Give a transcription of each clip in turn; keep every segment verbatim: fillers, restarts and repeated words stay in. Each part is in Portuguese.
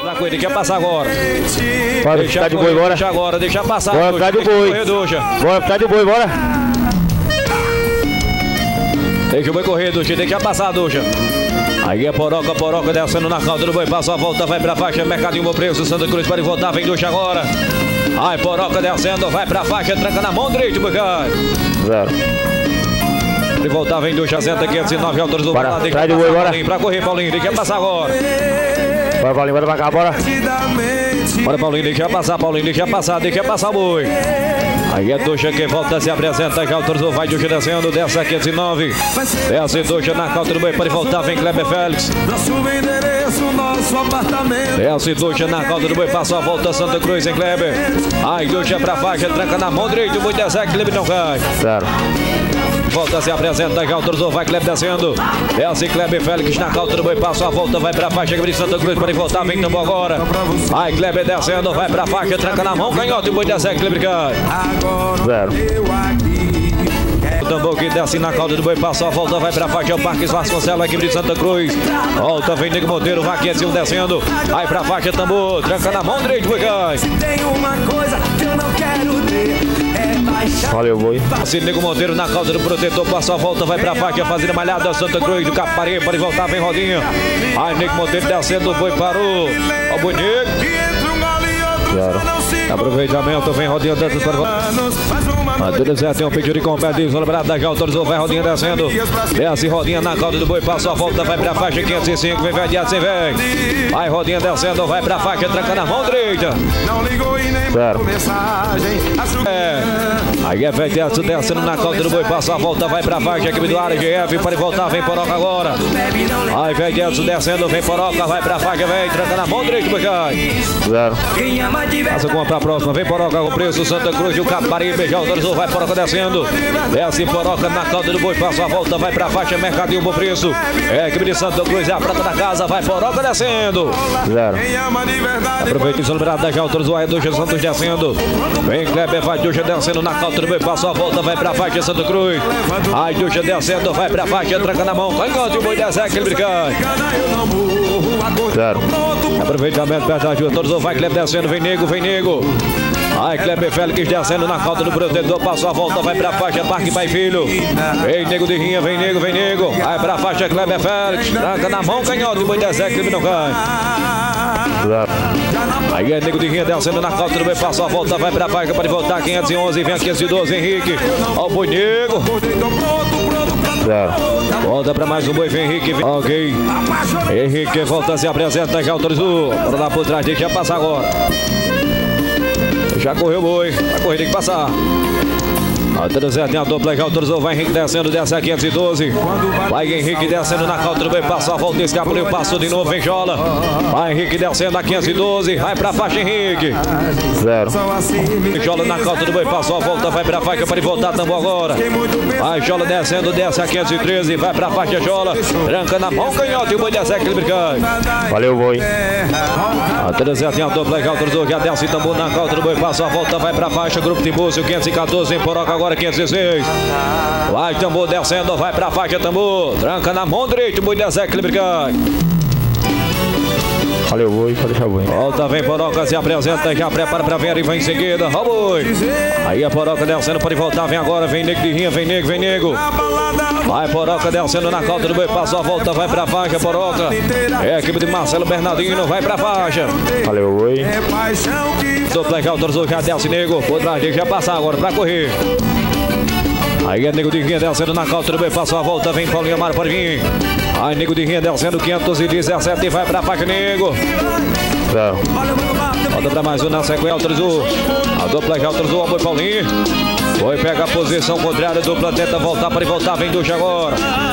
Pra corrida, quer passar agora. Bora ficar de boi, bora. Deixa agora, deixa passar. Bora ficar de boi. Bora ficar de boi, bora. Deixa o boi correr, Ducha, deixa passar, Ducha. Aí é Poroca, Poroca descendo na calda do boi, passa a volta, vai pra faixa, mercadinho, bom preço, Santa Cruz para voltar, vem Ducha agora. Aí Poroca descendo, vai pra faixa, tranca na mão direita, boi cai. Zero. Para voltar, vem Ducha, senta quinhentos e nove alturas do bora, lado, traz de boi, bora. Pra correr, Paulinho, deixa passar agora. Bora, Paulinho, bora pra cá, bora. Bora, Paulinho, deixa passar, Paulinho, deixa passar, deixa passar o boi. Aí é Ducha que volta, se apresenta, já autorizou, vai Ducha descendo, desce a quinhentos e nove. Desce Ducha na calda do boi, para voltar, vem Kleber Félix. Nosso endereço, nosso apartamento. Desce Ducha na calda do boi, passa a volta, Santa Cruz em Kleber. Aí Ducha pra faixa, tranca na mão direita, o boi desce, Kleber não cai. Zero. Volta, se apresenta, já autorizou, vai Kleber descendo. Desce Kleber Félix na calda do boi, passa a volta, vai pra faixa, de Santa Cruz para voltar, vem tambor agora. Aí Kleber descendo, vai pra faixa, tranca na mão, canhota, o boi desce, Kleber cai. Zero. O tambor que desce na calda do boi, passa a volta, vai pra faixa, o Parques Vasconcelos, aqui de Santa Cruz. Volta, vem Nego Monteiro, vai quinhentos e um descendo. Vai pra faixa, tambor, tranca na mão direita, boi cai. Tem uma coisa que eu não quero ter. Valeu, boi. Assim, Nego Monteiro na calda do protetor, passa a volta, vai pra faixa, fazendo malhada, Santa Cruz do Capari, para voltar, vem Rodinha. Aí Nego Monteiro descendo, o boi parou. Ó o boi Nego. Zero. Aproveitamento, vem Rodinha dentro para Matheus Zé tem um pedido de competição, lembrado já autorizou, vai Rodinha descendo. Desce Rodinha na calda do boi, passa a volta, vai pra faixa quinhentos e cinco, vem Vediado sem vem. Vai Rodinha descendo, vai pra faixa, tranca na mão direita. Não ligou e nem Zero. mensagem. É. Aí é Vediado descendo na calda do boi, passa a volta, vai pra faixa, equipe do área, G F, para voltar, vem Poroca agora. Aí Vediado descendo, vem Poroca, vai pra faixa, vem, tranca na mão direita, boi cai. Zero. Passa com uma pra próxima, vem Poroca com preço, Santa Cruz e o Caparibe, já autorizou, vai Poroca descendo. Desce Poroca na calda do boi, passa a volta, vai pra faixa, mercadinho, bom preço. É a equipe de Santa Cruz, é a prata da casa, vai Poroca descendo. Zero. Aproveita o celebrado, já autorizou, aí Ducha Santos descendo. Vem Kleber, vai Ducha descendo na calda do boi, passa a volta, vai pra faixa, Santa Cruz. Aí Ducha descendo, vai pra faixa, tranca na mão, canhoto e o boi desce, aquele brincante. Zero. Aproveitamento perto da ajuda, autorizou, vai Kleber descendo, vem Nego, vem Nego. Aí Kleber Félix descendo na calda do protetor, passou a volta, vai pra faixa, Parque Pai Filho. Vem Nego de Rinha, vem Nego, vem Nego. Vai pra faixa, Kleber Félix, tranca na mão, canhoto, e boi desce, Kleber não cai. Zero. Aí é Nego de Rinha descendo na calda do boi, passou a volta, vai pra faixa, pode voltar, quinhentos e onze, vem a quinhentos e doze, Henrique. Ó o boi Nego. Zero. Volta pra mais um boi, vem Henrique. Vem. Ok. Henrique volta, se apresenta, já autorizou. Bora lá por trás, deixa passar agora. Já correu o boi, vai correr, tem que passar. Autorizou, tem a dupla, já autorizou, vai Henrique descendo, desce a quinhentos e doze. Vai Henrique descendo na calda do boi, passa a volta, escapulou, passou de novo, vem Jola. Vai Henrique descendo a quinhentos e doze, vai pra faixa Henrique. Zero. Jola na calda do boi, passou a volta, vai pra faixa para voltar, tambor agora. Vai Jola descendo, desce a quinhentos e treze, vai pra faixa Jola. Tranca na mão, canhoto e o boi desce aquele brincante. Valeu, boi. Autorizou, tem a dupla, já autorizou, já desce tambor na calda do boi, passou a volta, vai pra faixa, grupo Timbúcio, quinhentos e quatorze, em Poroca agora. quinhentos e seis. Vai tambor descendo, vai pra faixa tambor. Tranca na mão direita, o boi desce, equilibricante. Valeu, boi, pode deixar o boi. Volta, vem Poroca, se apresenta, já prepara pra ver e vai em seguida. Ó boi. Aí a Poroca descendo, pode voltar, vem agora, vem Nego de Rinha, vem Nego, vem Nego. Vai Poroca descendo na calda do boi, passou a volta, vai pra faixa, Poroca. É a equipe de Marcelo Bernardino, vai pra faixa. Valeu, boi. Dupla já autorizou, já desce Nego. Por trás dele, já passar agora pra correr. Aí é Nego de Rinha descendo na calda do boi, passou a volta, vem Paulinho Amaro, pode vir. Aí Nego de Rinha descendo quinhentos e dezessete e vai pra faixa Nego. Zero. Volta pra mais um na sequência, autorizou. A dupla já autorizou, o boi Paulinho. Boi pega a posição contrária, a dupla tenta voltar para voltar, vem Ducha agora.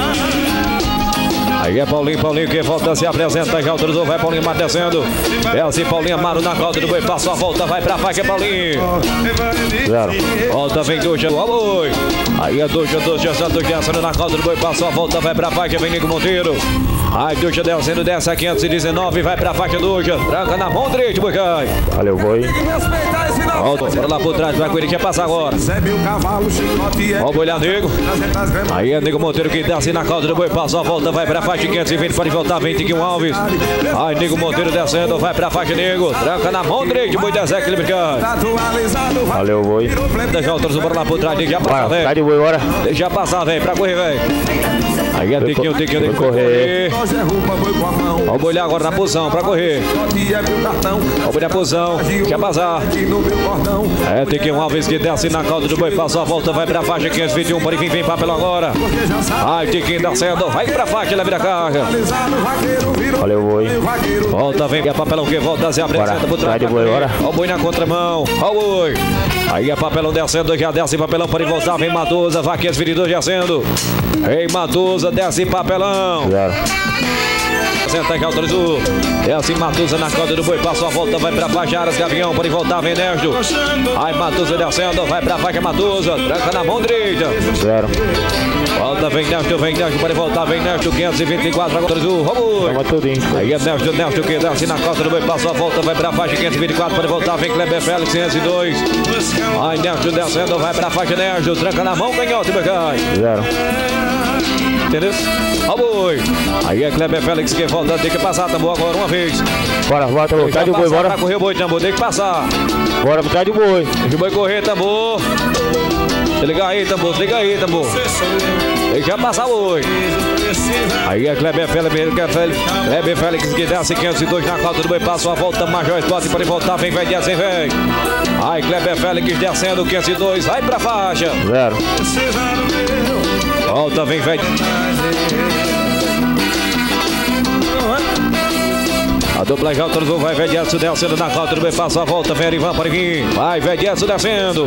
Aí é Paulinho, Paulinho que volta, se apresenta, já autorizou, vai Paulinho Amaro descendo. Desce Paulinho Amaro na calda do boi, passou a volta, vai pra faixa, Paulinho. Zero. Volta, vem Ducha, ó boi. Aí é Ducha, Ducha, Santos descendo na calda do boi, passou a volta, vai pra faixa, vem Nego Monteiro. Aí Ducha descendo, desce a quinhentos e dezenove, vai pra faixa Ducha. Tranca na mão direita, boi cai. Valeu, boi. Volta, bora lá por trás, vai com ele, quer passar agora. Recebe o cavalo, chicote é. Vamos olhar, nego. Aí é Nego Monteiro que desce na cauda do boi, passa a volta, vai pra faixa quinhentos e vinte, pode voltar vinte e um Alves. Aí Nego Monteiro descendo, vai pra faixa, Nego. Tranca na mão direita, boi desequilibrado. Valeu, boi. Deixa o outro, bora lá por trás, deixa passar, velho. Sai de boi, bora. Deixa passar, velho, pra correr, velho. Aí é Tiquinho, Tiquinho, tem que correr. Olha o boi lá agora na posição, pra correr. Olha o boi na posição, quer passar. É, Tiquinho Alves que desce na cauda do boi, passa a volta, vai pra faixa quinhentos e vinte e um, pode vir, vem papel agora. Ai, Tiquinho descendo, vai pra faixa, leva a carga. Valeu, boi. Volta, vem, é papelão que volta, se apresenta por trás. Sai de boi, bora. Olha o boi na contramão, olha o boi. Aí é papelão descendo, já desce papelão, pode voltar, vem Matosa, vai quinhentos e vinte e dois descendo. Ei, Matosa, desce papelão. Zero. Senta que autorizou. Desce Matosa na cauda do boi, passa a volta, vai pra faixa, Aras Gavião, pode voltar, vem Nerdo. Aí Matosa descendo, vai pra faixa, Matosa, tranca na mão direita. Zero. Volta, vem Nerdo, vem Nerdo, pode voltar, vem Nerdo, quinhentos e vinte e quatro, autorizou. Toma tudinho. Aí é Nerdo, Nerdo que desce na cauda do boi, passa a volta, vai pra faixa, quinhentos e vinte e quatro, pode voltar, vem Kleber Félix, quinhentos e dois. Aí Nerdo descendo, vai pra faixa, Nerdo, tranca na mão, canhoto, meu cai. Zero. Entendeu? Ó boi. Aí é Kleber Félix que volta, tem que passar, tambor agora uma vez. Bora, bora, tambor. Sai de boi, bora. Pra correr o boi, tambor, tem que passar. Bora, sai de boi. Deixa o boi correr, tambor. Se liga aí, tambor, se liga aí, tambor. Deixa passar o boi. Aí é Kleber Félix, Kleber Félix que desce quinhentos e dois na cauda do boi, passa a volta, Major Esporte para voltar, vem, vai, desce, vem. Aí Kleber Félix descendo quinhentos e dois, vai pra faixa. Zero. Volta, vem, velho. A dupla já autorizou, vai, velho, Edson descendo na cauda do boi, passa a volta, vem, Ivan, para vir. Vai, velho, Edson descendo.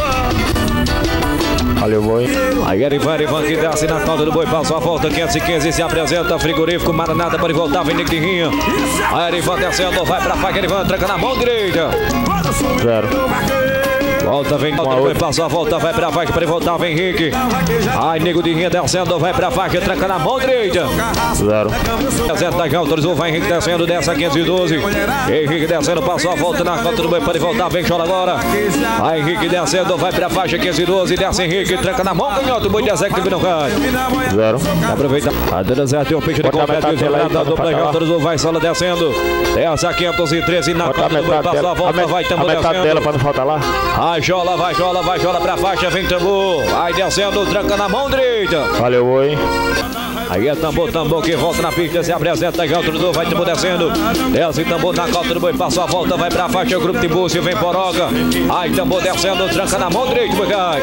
Valeu, boi. Aí era Ivan, Ivan que desce na cauda do boi, passa a volta, quinhentos e quinze, se apresenta, frigorífico, Maranata, para voltar, vem, Nick de Rinha. Aí era Ivan descendo, vai pra faca, Ivan, tranca na mão direita. Zero. Volta, vem, volta, passou a volta, vai pra faixa, para voltar, vem Henrique. Ai, Nego de Rinha descendo, vai pra faixa, tranca na mão direita. Zero. Descendo, já autorizou, vai Henrique descendo, desce a quinhentos e doze. Henrique descendo, passou a volta na conta do boi, pode voltar, vem, chora agora. Vai Henrique descendo, vai pra faixa, quinhentos e doze, desce Henrique, tranca na mão, canhoto, o boi desce que não cai. Zero. Aproveita, a dona Zé tem um peixe de completo, a dupla já autorizou, vai Sola descendo. Desce a quinhentos e treze, na conta do boi, passou a volta, vai Tambor descendo. Dela pra não faltar lá. Vai, Jola, vai, Jola, vai, Jola pra faixa, vem Tambor. Vai descendo, tranca na mão direita. Valeu, boi. Aí é Tambor, Tambor que volta na pista, se apresenta, já autorizou, vai Tambor descendo. Desce Tambor na cota do boi, passou a volta, vai pra faixa, o grupo de Búcio, vem Poroca. Aí Tambor descendo, tranca na mão direita, boi cai.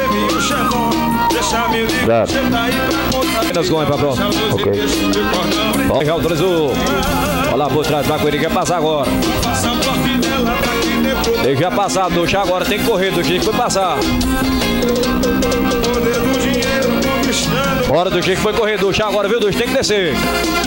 Zero. Apenas gol pra próxima. Ok. Bom, já autorizou. Olha lá por trás, vai com ele, quer passar agora. Deixa passar, Ducha, agora tem que correr, Ducha, tem que passar. Bora, Ducha, que foi correr, Ducha, agora, viu, Ducha, tem que descer.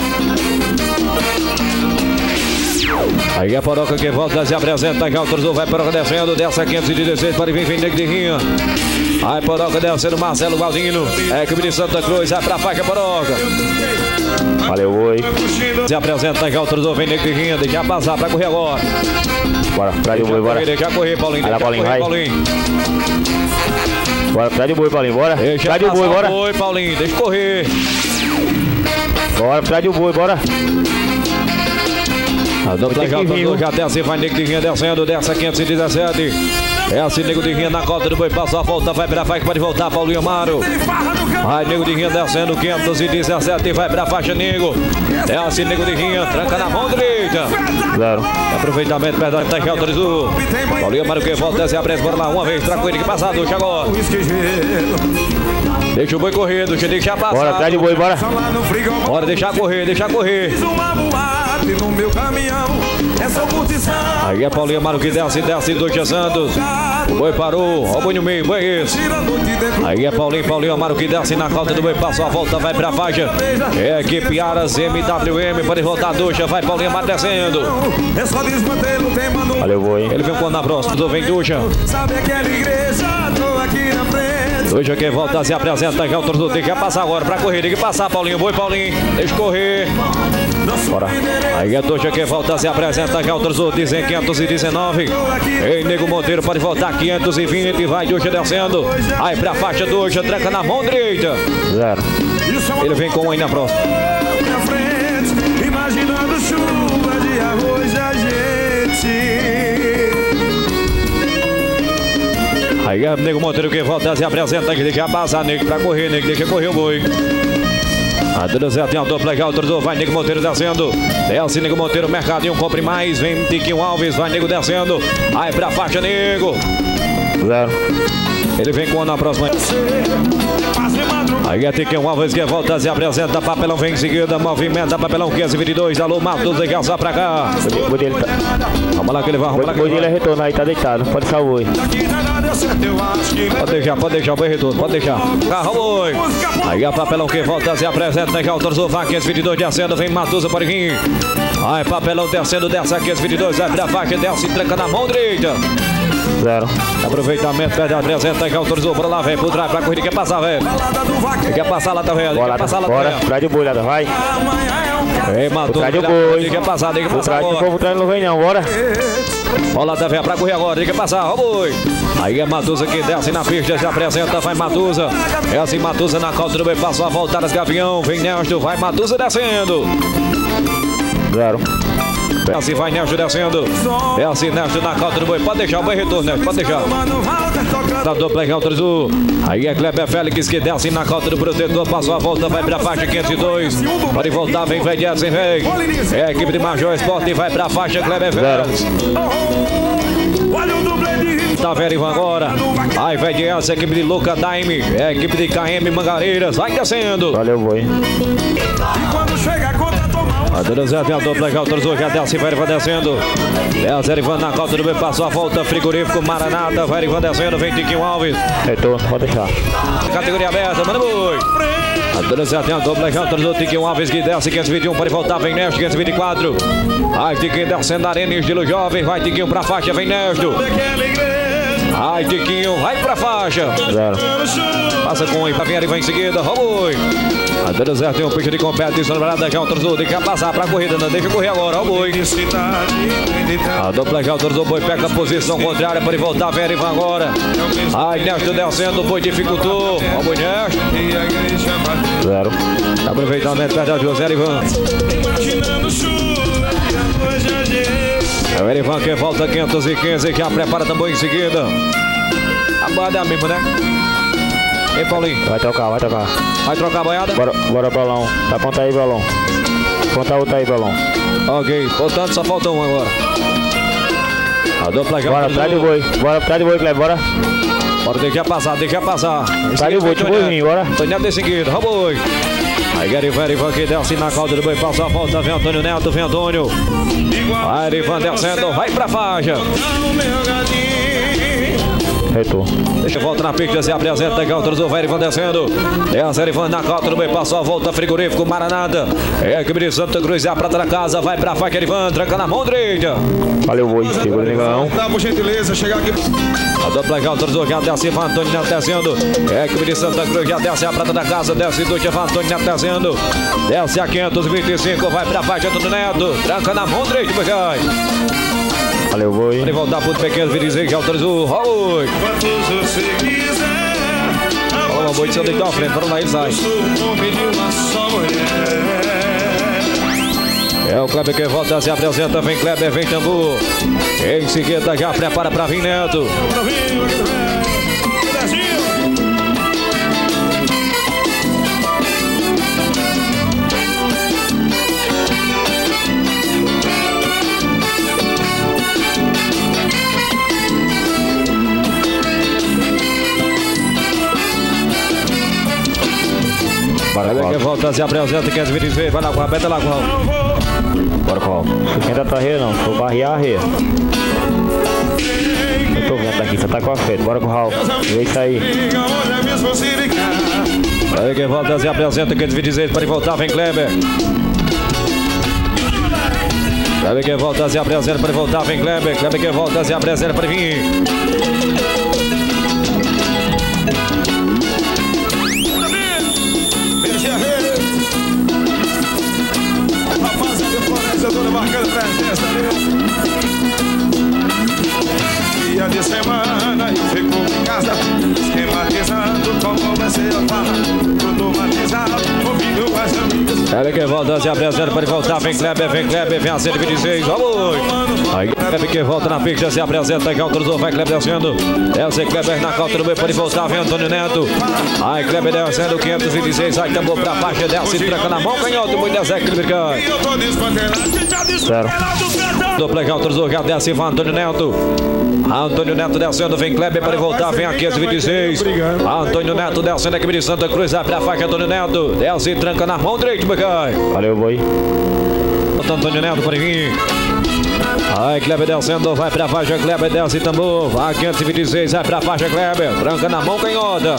Aí a Poroca que volta, se apresenta, já autorizou, vai Poroca descendo, desce a quinhentos e dezesseis, para vir, vem Nego de Rinha. Aí Poroca descendo, Marcelo Galdino, é que o de Santa Cruz, vai pra faixa, Poroca. Valeu, boi. Se apresenta, já autorizou, vem Nego de Rinha, deixa passar pra correr agora. Bora, traz de boi, bora. Deixa correr, Paulinho, deixa Paulinho, correr, vai. Paulinho. Bora, traz de boi, Paulinho, bora. Deixa traz de boi, bora. Boi, Paulinho, deixa correr. Bora, traz de boi, bora. A dupla já autorizou, já desce, vai Nego de Rinha descendo, desce a quinhentos e dezessete. É assim, Nego de Rinha na cota do boi, passou a volta, vai pra faixa, pode voltar, Paulinho Amaro. Vai, Nego de Rinha descendo, quinhentos e dezessete, vai pra faixa, Nego. É assim, Nego de Rinha, tranca na mão direita. Zero. Aproveitamento, perdão, tá já autorizou. Paulinho Amaro que volta, se apresenta, bora lá, uma vez, tranca ele que passar, Ducha agora. Deixa o boi correr, Ducha, deixa passar. Bora, traz de boi, bora. Bora, deixar correr, deixar correr. No meu caminhão, essa curtição. Aí é Paulinho Amaro que desce, desce, Ducha Santos. O boi parou, ó o boi no meio, boi é esse. Aí é Paulinho, Paulinho Amaro que desce na cota do boi, passou a volta, vai pra faixa. É a equipe Aras M W M, pode voltar, Ducha, vai Paulinho Amaro descendo. É só desmanter o tema no. Valeu, boi. Ele vem quando na próxima, vem Ducha. Sabe aquela igreja, tô aqui na frente. Hoje quem volta se apresenta aqui, o torcedor tem que passar agora pra correr, tem que passar, Paulinho, boi, Paulinho, deixa correr. Bora. Aí é Doxa quem volta se apresenta aqui, o torcedor dizem quinhentos e dezenove. Ei, Nego Monteiro pode voltar quinhentos e vinte, vai Doxa descendo. Aí pra faixa Doxa, tranca na mão direita. Zero. Ele vem com um aí na próxima. Imaginando chuva de arroz a gente. Aí é Nego Monteiro que volta se apresenta aqui, deixa passar, Nego, pra correr, Nego, deixa correr o boi. A Zé tem a dupla legal, torcedor, vai Nego Monteiro descendo. Desce Nego Monteiro, Mercadinho, compre mais, vem Tiquinho Alves, vai Nego descendo. Aí pra faixa, Nego. Zero. Ele vem com um na próxima. Aí é Tiquinho Alves que volta, se apresenta, papelão vem em seguida, movimenta, papelão quinhentos e vinte e dois, alô, Matos, de calça pra cá. O boi dele tá... Vamos lá que ele vai, vamos lá que O boi ele dele é vai. retorno aí, tá deitado, pode deixar o boi. Pode deixar, pode deixar, o boi retorno, pode deixar. Carro, boi. Aí é papelão que volta, se apresenta, que autorizou, vai quinhentos e vinte e dois descendo, vem Matusa, pode vir. Aí papelão descendo, desce a quinhentos e vinte e dois, vai pra faixa, desce e tranca na mão direita. Zero. Aproveitamento, perde a apresenta, que autorizou, bora lá, velho, por trás, pra corrida, quer passar, velho. Quer passar lá, tá vendo? Bora, Quer passar lá, tá bora, vendo? traz o boi lá, vai. Ei, Matusa, Traz o boi. quer passar, tem que Por passar trás, o agora. povo traz não vem não, bora. Olha lá, tá vendo? Pra correr agora, tem que passar, ó, boi. Aí é Matusa que desce na pista, se apresenta, vai Matusa. É assim, Matusa na calça do boi, passou a voltar as Gavião, vem Nelson, vai Matusa descendo. Zero. Assim vai Nelson descendo. É assim, Nelson na calça do boi, pode deixar o boi retorno, Nelson, pode deixar. Tá do play, autorizou. Aí é Kleber Félix que desce na calça do protetor, passou a volta, vai pra faixa quinhentos e dois. Pode voltar, vem, vem, desce, vem. É a equipe de Major Esporte, vai pra faixa Kleber Félix. Tá vendo, Ivan, agora. Aí vai de essa equipe de Luca Daime. É a equipe de K M Mangareiras. Vai descendo. Valeu, boi. E quando chega a conta, toma um. A dona Zé tem a dupla legal, autorizou, já desce, vai Ivan descendo. Desce, Ivan na calça do boi, passou a volta, frigorífico Maranata. Vai Ivan descendo, vem Tiquinho Alves. Retorno, pode deixar. Categoria aberta, manda boi. A dona Zé tem a dupla legal, autorizou, Tiquinho Alves que desce, quinhentos e vinte e um, pode voltar, vem Nesto, quinhentos e vinte e quatro. Ai, Tiquinho descendo a arena, estilo jovem, vai Tiquinho pra faixa, vem Nesto. Ai, Tiquinho, vai pra faixa. Zero. Passa com o Ipavinha e vai em seguida. Roboi. A Dona Zé tem um picho de competição no Brasil. Já autorizou, tem que passar pra corrida. Não deixa correr agora. Roboi. A dupla já autorizou. Boi pega a posição contrária para ele voltar. Vem Ivan agora. Ai, Nesto descendo. O boi dificultou. Roboi Nesto. Zero. Aproveitamento perde a José Ivan. É o Ivan que volta quinhentos e quinze. Que a prepara também em seguida. A boiada é a mesma, né? Ei, Paulinho. Vai trocar, vai trocar. Vai trocar a boiada? Bora, bora, Bolão. Vai apontar aí, Bolão. Aponta outra aí, Bolão. Ok, portanto só falta um agora. A dupla já Bora, traz o boi. Bora, traz o boi, Cleber, bora. Bora, deixa passar, deixa passar. Traz o boi, deixa o boi vir, bora. Antônio Neto em seguida, Roboi. Aí Garivan, Ivan que desce na calda do boi, passa a volta, vem Antônio Neto, vem Antônio. Vai Ivan descendo, vai pra faixa. Retorno. Deixa a volta na pista, se apresenta, que autorizou, vai Ivan descendo. Desce Ivan na calda do boi, passou a volta, frigorífico, Maranata. É a equipe de Santa Cruz, é a prata da casa, vai pra faixa, Ivan, tranca na mão direita. Valeu, boi. Segura o negão. Dá por gentileza, chegar aqui. A dupla já autorizou, já desce, Ivan Antônio Neto descendo. É a equipe de Santa Cruz, já desce a prata da casa, desce do Ivan Antônio Neto descendo. Desce a quinhentos e vinte e cinco, vai pra faixa do Neto, tranca na mão direita, depois vai. Valeu, boi. Pode voltar pro pequeno, Virizei, já autorizou, Raul. Quantos você quiser. Olha o boi de Santa Cruz, frente, para lá ele sai. É o Kleber que volta, se apresenta, vem Kleber, vem Tambu. Em seguida já prepara pra vir Neto. Kleber que volta, se apresenta, quer vir dizer, vai lá com a beta lá com a Bora, Qual. Sustenta a tua reia, não. Se for barrear a reia. Eu tô vendo aqui, você tá com a frente. Bora com o Raul. Vê isso aí. Kleber que volta, se apresenta, quer vir dizer, pode voltar, vem Kleber. Kleber que volta, se apresenta, pode voltar, vem Kleber. Kleber que volta, se apresenta, pode vir. volta, se apresenta para voltar. Vem Kleber, vem Kleber, vem a cento e vinte e seis. Vamos! Aí Kleber que volta na pista, se apresenta. Que autorizou, vai Kleber descendo. Desce Kleber na calça do meio, pode voltar. Vem Antônio Neto. Aí Kleber descendo, quinhentos e vinte e seis. Aí tambor pra faixa, desce, tranca na mão. Canhoto, muito desequilíbrio. Zero. Dupla que autorizou, já desce, vai Antônio Neto. Antônio Neto descendo, vem Kleber para voltar, vem a quinhentos e vinte e seis. Antônio Neto descendo aqui de Santa Cruz, abre a faixa, Antônio Neto. Desce e tranca na mão direita, Bacai. Valeu, boi. Antônio Neto para vir. Aí Kleber descendo, vai pra faixa, Kleber desce tambor. Vai quinhentos e vinte e seis, vai pra faixa, Kleber. Tranca na mão, canhota.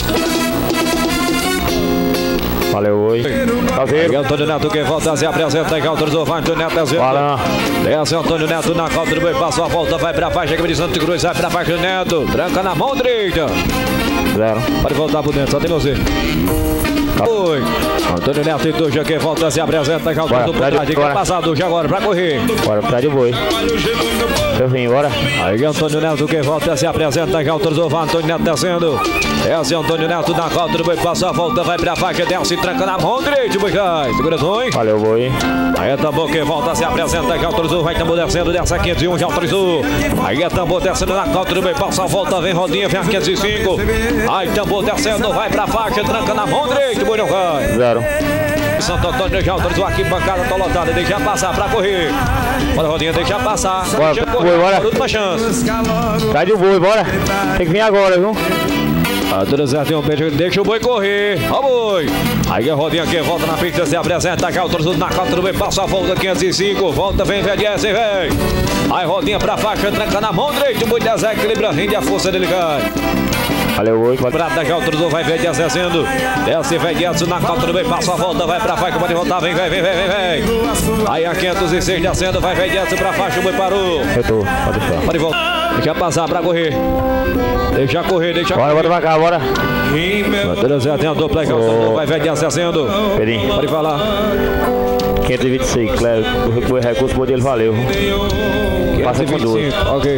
Valeu, oi. Aí Antônio Neto que volta, se apresenta, que autorizou, vai Antônio Neto descendo. Fala. Desce Antônio Neto na calça do boi, passou a volta, vai pra faixa, aqui de Santa Cruz, vai pra faixa, Neto. Tranca na mão direita. Zero. Pode voltar por dentro, só tem você. Oi. Antônio Neto e Tuxa que volta, se apresenta, que autorizou por trás, que é passado já agora pra correr. Bora pra de boi. Eu vim, bora. Aí Antônio Neto que volta, se apresenta, que autorizou, vai Antônio Neto descendo. Desce Antônio Neto na calça do boi, passa a volta, vai pra faixa, desce, tranca na mão direita, boi cai. Segura boi. Valeu, boi. Aí é tambor que volta, se apresenta, que autorizou, vai tambor descendo, desce a quinhentos e um, já autorizou. Aí é tambor descendo na calça do boi, passa a volta, vem rodinha, vem a quinhentos e cinco. Aí tambor descendo, vai pra faixa, tranca na mão direita, boi não cai. Zero. Santo Antônio já autorizou aqui, bancada tá lotada, deixa passar pra correr. Bora, rodinha, deixa passar. Bora, deixa boi, bora. Última chance. Traz o boi, bora. Tem que vir agora, viu? Ah, tudo certo, tem um peixe, deixa o boi correr. Ó, boi. Aí a rodinha aqui, volta na pista, se apresenta, que autorizou na calça do boi, passa a volta, quinhentos e cinco. Volta, vem, vem, desce, vem. Aí rodinha pra faixa, tranca na mão direita, o boi desequilibra, rende a força dele, cai. Valeu, oi. Prata que autorizou, vai ver descendo. Desce, vem, desce na calça do boi, passa a volta, vai pra faixa, pode voltar, vem, vem, vem, vem, vem. Aí a quinhentos e seis descendo, vai, vem, desce pra faixa, o boi parou. Eu tô, pode deixar. Pode voltar. Deixa passar pra correr. Deixa correr, deixa Bora, correr. bora pra cá, bora. Tudo certo, tem a dupla que autorizou, vai, vem, descendo. Pedrinho. Pode falar. quinhentos e vinte e seis, Cléber. O recurso por dele valeu. Passa com duas. Ok.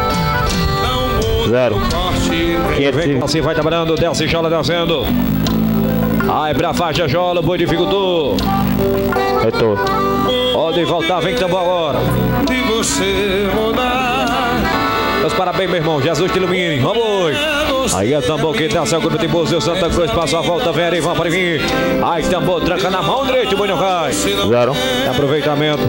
Zero. quinhentos e vinte. Assim vai trabalhando, desce, Jola descendo. Aí pra faixa, Jola, o boi dificultou. Eu tô. Pode voltar, vem tambor agora. Meus parabéns, meu irmão. Jesus te ilumine. Vamos. Aí é tambor que desce o grupo de Buzil, Santa Cruz, passa a volta, vem, Ivan, pode vir. Aí tambor, tranca na mão direita, o boi não cai. Zero. Aproveitamento.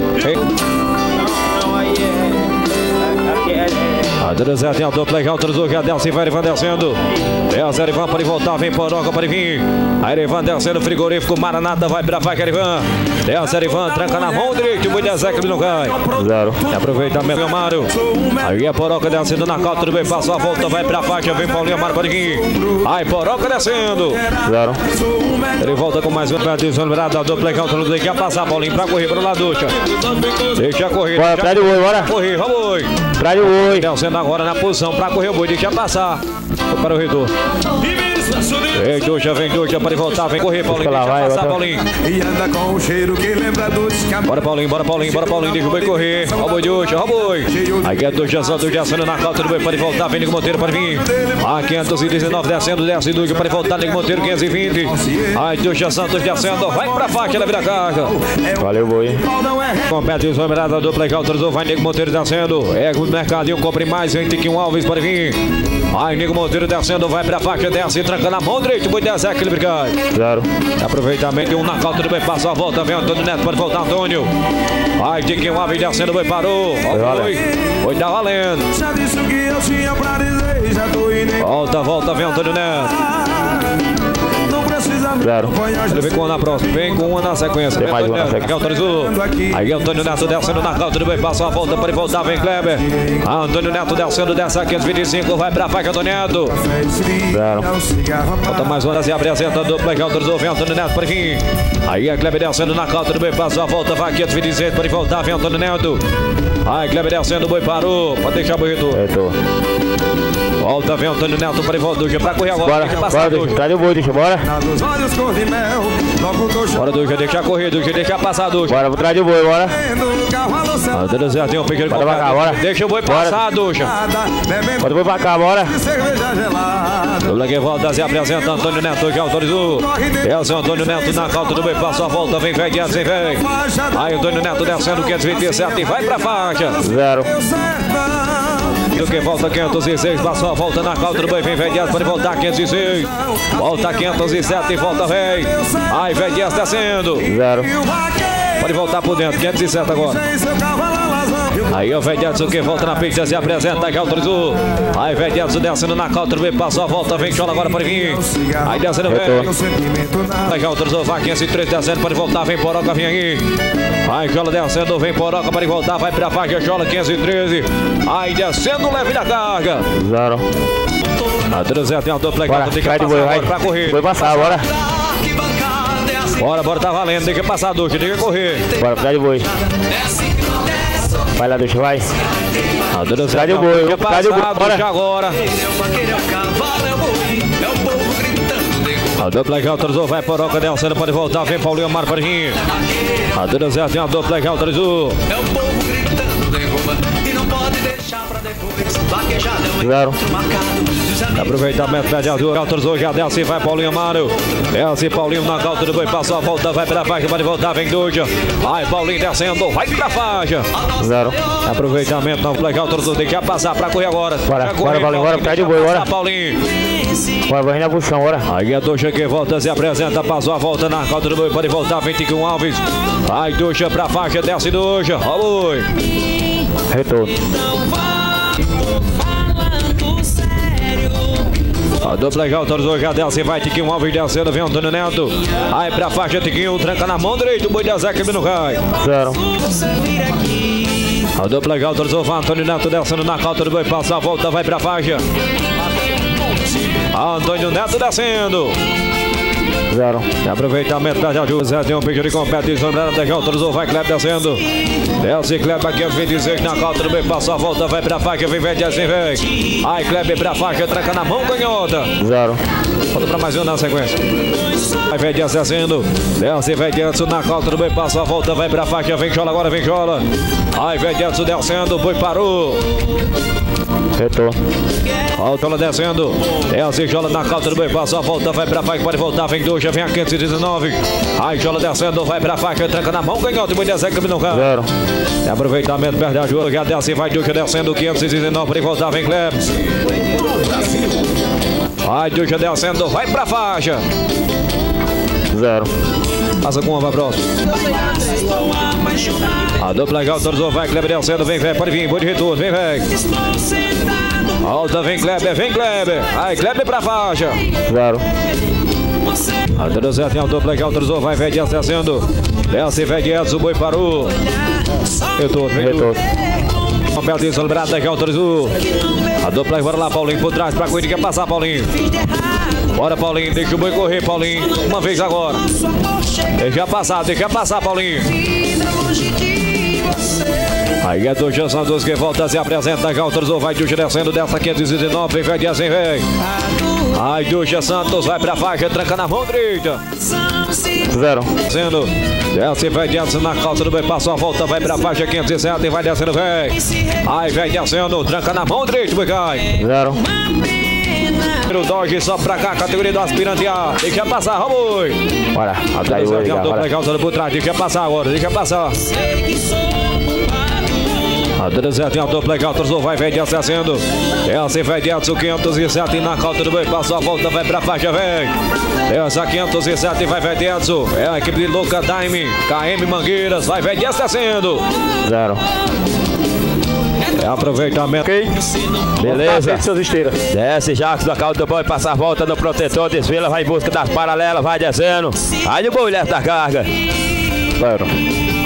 A Drizé tem a dupla que autorizou, já desce, vai Ivan descendo. Desce, Ivan, pode voltar, vem Poroca, pode vir. Aí Ivan descendo, frigorífico, Maranata, vai pra vaca, Ivan. Desce, Ivan, tranca na mão direita, o boi desequilíbrio não cai. Zero. Aproveitamento, meu Mário. Aí a Poroca descendo na calça do bem, passa a volta, vai pra faixa, vem Paulinho Amaro, pode vir. Aí Poroca descendo. Zero. Ele volta com mais um perdição, lembrado da dupla que autorizou, quer passar, Paulinho, pra correr, pra lá, ducha. Deixa correr, Bora, deixa traz o boi, bora. correr, vamos. Traz o boi. Descendo agora na posição pra correr o boi, deixa passar. Foi para o redor. Vem, Ducha, vem, Ducha, para voltar, vem correr, Paulinho, Lá, deixa vai, passar, vai. Paulinho. E anda com o cheiro que lembra do descabelo. Bora, Paulinho, bora, Paulinho, bora, Paulinho, deixa o boi correr. Ó o boi, Ducha, ó o boi. Aqui é Ducha, só Ducha, descendo na calça do boi, pode voltar, vem Nico Monteiro, pode vir. A quinhentos e dezenove, descendo, desce, Ducha, pode voltar, Nico Monteiro, quinhentos e vinte. Aí, Ducha Santos descendo, vai pra faixa, ela vira carga. Valeu, boi. Compete os homens da dupla que autorizou, vai Nico Monteiro descendo. É o mercadinho, compre mais, vem Tiquinho Alves, pode vir. Aí, Nico Monteiro descendo, vai pra faixa, desce, tranca na mão direita, o boi desce, equilíbrio cai. Zero. Aproveitamento, um na calça do boi, passa a volta, vem Antônio Neto, pode voltar, Antônio. Vai, Tiquinho Alves descendo, o boi parou. Ó, foi, foi, tá valendo. Já disse o que eu tinha pra dizer, já tô indo em... Volta, volta, vem Antônio Neto. Não precisa me Zero. acompanhar. Ele vem com uma na próxima, vem com uma na sequência. Tem Vem mais Antônio uma na Neto, que autorizou. Aí Antônio Neto descendo na calça do boi, passa a volta, pode voltar, vem Kleber. Ah, Antônio Neto descendo, desce a quinhentos e vinte e cinco, vai pra faixa, Antônio Neto. Zero. Falta mais uma, se apresenta a dupla que autorizou, vem Antônio Neto, por aqui. Aí a Kleber descendo na calça do boi, passa a volta, vai quinhentos e vinte e seis, pode voltar, vem Antônio Neto. Aí Kleber descendo, o boi parou, pode deixar o boi retorno. Eu tô. Volta, vem Antônio Neto para volta, Ducha para correr agora. Bora, Deixa passar, bora, Ducha. Ducha. Traz o boi, Ducha, bora. Dos olhos cor de mel, logo tô Bora, Ducha, deixa correr, Ducha, deixa passar, Ducha. Bora, vou trazer o boi, bora. chorando, cavalo Ah, Deus Deus, tem um pequeno Bora pra cá, bora. Deixa o boi Bora. passar, Ducha. bebendo Bota o boi pra cá, bora. cerveja gelada. Dupla que volta, se apresenta Antônio Neto, que autorizou. É o seu Antônio Neto na calça do boi, passa a volta, vem, vem, vem, vem, vem. Aí Antônio Neto descendo, quinhentos e vinte e sete, e vai pra faixa. Zero. Do que volta quinhentos e seis, passou a volta na calça do boi, vem, vem, pode voltar quinhentos e seis. Volta quinhentos e sete, volta, vem. Aí vem, Dias descendo. Zero. Pode voltar por dentro, quinhentos e sete agora. Aí o velho Edson que volta na pista, se apresenta, que autorizou. Aí o velho Edson descendo na calça do boi, passou a volta, vem, chola agora para vir. Aí descendo, vem. Aí que autorizou, vai quinhentos e três descendo, pode voltar, vem Poroca, vem aí. Aí chola descendo, vem Poroca, para voltar, vai pra faixa, chola quinhentos e treze. Aí descendo, leve na carga. Zero. A trezentos tem a dupla, Bora, tem que vai de passar boi, agora vai. pra correr. Boi passar, bora. Bora, bora, tá valendo, tem que passar, Ducha, tem que correr. Bora, traz o boi. Vai lá, Ducha, vai. A trezentos Traz o tem boi, que traz o boi, passar, bora. Ducha agora. A dupla que autorizou, vai Poroca, descendo, pode voltar, vem Paulinho Amaro para vir. A trezentos tem a dupla que autorizou. É o povo gritando, derruba e não pode deixar pra depois. Vaquejada é um Zero. encontro marcado dos amigos. Aproveitamento, pede a duas, autorizou, já desce, vai Paulinho Amaro. Desce Paulinho na calça do boi, passou a volta, vai pra faixa, pode voltar, vem Ducha. Vai Paulinho descendo, vai pra faixa. Zero. Aproveitamento, não, legal, autorizou, tem que passar pra correr agora. Bora, Pra bora, correr, Paulinho, bora, pede o boi, passar, bora. Paulinho. Bora, vai na puxão, bora. Aí a Ducha que volta, se apresenta, passou a volta na calça do boi, pode voltar, vem Tiquinho Alves. Vai Ducha pra faixa, desce Ducha, ó o boi. Retorno. A dupla que autorizou, já desce, vai Tiquinho Alves descendo, vem Antônio Neto. Aí pra faixa, Tiquinho, tranca na mão direita, o boi da Zeca no cai. Zero. A dupla que autorizou, vai Antônio Neto descendo na calça do boi, passa a volta, vai pra faixa. Antônio Neto descendo. Zero. Aproveitamento perde a José, tem um pedido de competição, lembrando que autorizou, vai Kleber descendo. Desce Kleber aqui, vinte e seis na calça do boi, passa a volta, vai pra faixa, vem, vem, desce, vem. Aí Kleber pra faixa, tranca na mão, canhota. Zero. Volta pra mais um na sequência. Vai Vem Dias descendo. Desce, vem Dias na calça do boi, passa a volta, vai pra faixa, vem chola agora, vem chola. Aí vem Dias descendo, o boi parou. Retorno. Volta ela descendo. Desce, chola na calça do boi, passa a volta, vai pra faixa, pode voltar, vem Ducha, vem a quinhentos e dezenove. Aí chola descendo, vai pra faixa, tranca na mão, canhota, o boi desce, caminho não cai. Zero. Aproveitamento, perde a ajuda, já desce, vai Ducha descendo, quinhentos e dezenove, pode voltar, vem Kleber. Vai Ducha descendo, vai pra faixa. Zero. Passa com uma, vai próximo. A dupla legal, autorizou, vai Kleber descendo, vem, vem, pode vir, boi de retorno, vem, vem. Volta, vem Kleber, vem Kleber. Aí, Kleber pra faixa. Zero. A trezentos tem a dupla legal, autorizou, vai, vem, Dias descendo. Desce, vem, Dias, o boi parou. Retorno, vem, Retorno. Uma pertinho celebrada que autorizou. A dupla, bora lá, Paulinho, por trás, pra corrida, quer passar, Paulinho. Bora, Paulinho, deixa o boi correr, Paulinho. Uma vez agora. Deixa passar, deixa passar, Paulinho. Aí é Ducha Santos que volta, se apresenta, que autorizou, vai Ducha descendo, dessa quinhentos e dezenove, vem, vem, Dias, vem, vem. Aí Ducha Santos vai pra faixa, tranca na mão direita. Zero. Descendo, desce, vai Dias na calça do boi, passou a volta, vai pra faixa quinhentos e sete, vai descendo, vem. Aí vem descendo, tranca na mão direita, boi cai. Zero. O Dodge só pra cá, categoria do aspirante A. Deixa passar, Roboi. Bora. Atrás o ligar, bora. Legal, todo por trás, deixa passar agora, deixa passar. A trezentos tem a dupla legal, autorizou, vai, vem, Dias descendo. Desce, vai, Dias, o quinhentos e sete na calça do boi, passou a volta, vai pra faixa, vem. Essa quinhentos e sete, vai, vai, Dias. É a equipe de Luca Time, K M Mangueiras, vai, vem, Dias descendo. Zero. É aproveitamento. Ok. Beleza. Suas esteiras. Desce, Jacques da calça do boi, passa a volta no protetor, desvila, vai em busca das paralelas, vai descendo. Aí o boi leva da carga. Zero.